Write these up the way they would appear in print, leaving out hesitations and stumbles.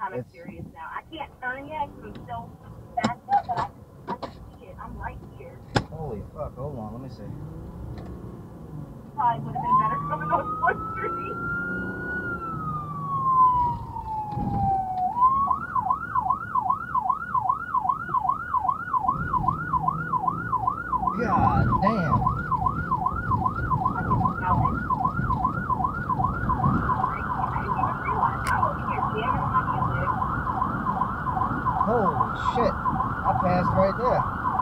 kind of curious now. I can't turn yet because I'm still backed up, but I can see it. I'm right here. Holy fuck, hold on, let me see. Probably would have been better coming on 4th Street. God damn. I can smell it. I didn't even realize I'm over here jamming on my music. Holy shit. I passed right there.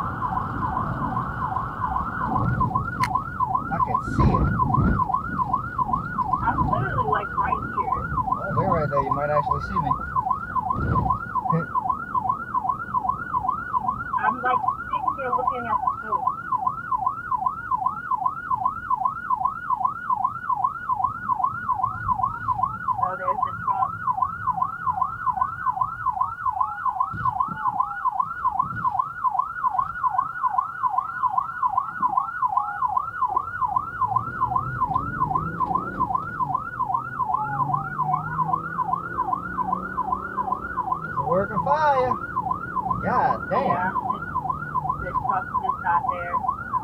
I can see it. I'm literally like right here. Oh, we're right there. You might actually see me. I'm like sitting here looking at the coast. Oh, there's the truck. It's a working fire. God damn. Yeah, the truck just got there.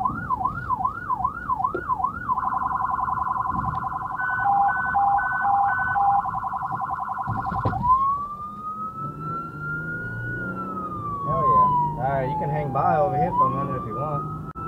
Hell yeah. Alright, you can hang by over here for a minute if you want.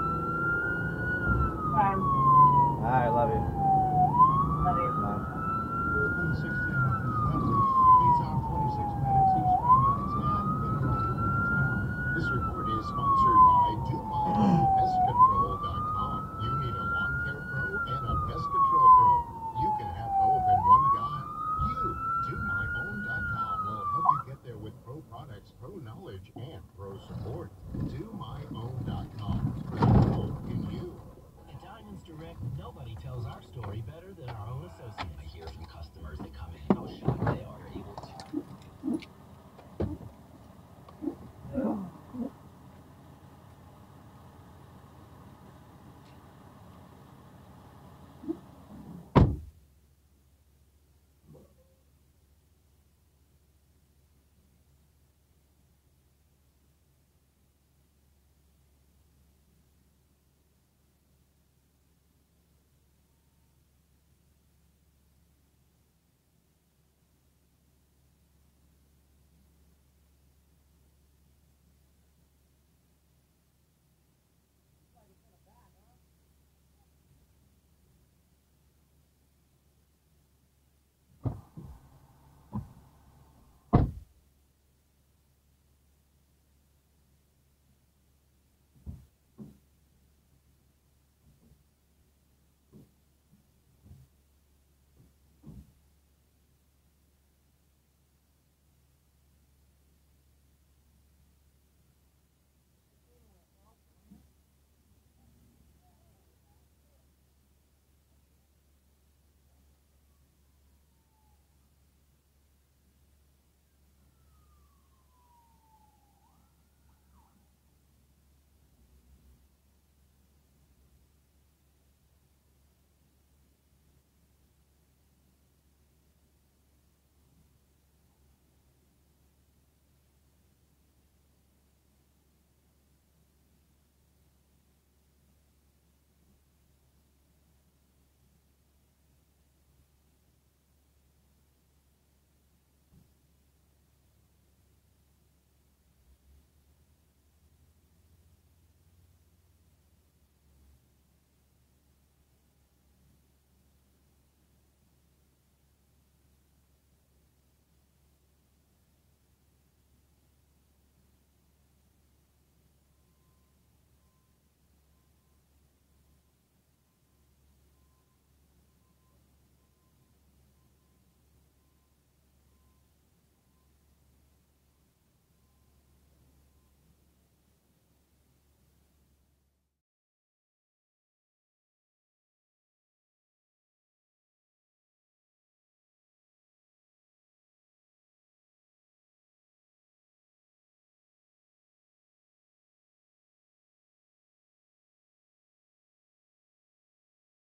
Fine. Alright, love you. Love you. Bye. 116 up in Wembley. Beats out 26 minutes eastbound I-10 in around town. This report is sponsored by DoMyOwnPestControl.com. You need a lawn care pro and a pest control pro. You can have both in one guy. You, DoMyOwn.com, will help you get there with pro products, pro knowledge, and pro support. DoMyOwn.com. Pro in you. At Diamonds Direct, nobody tells our story better.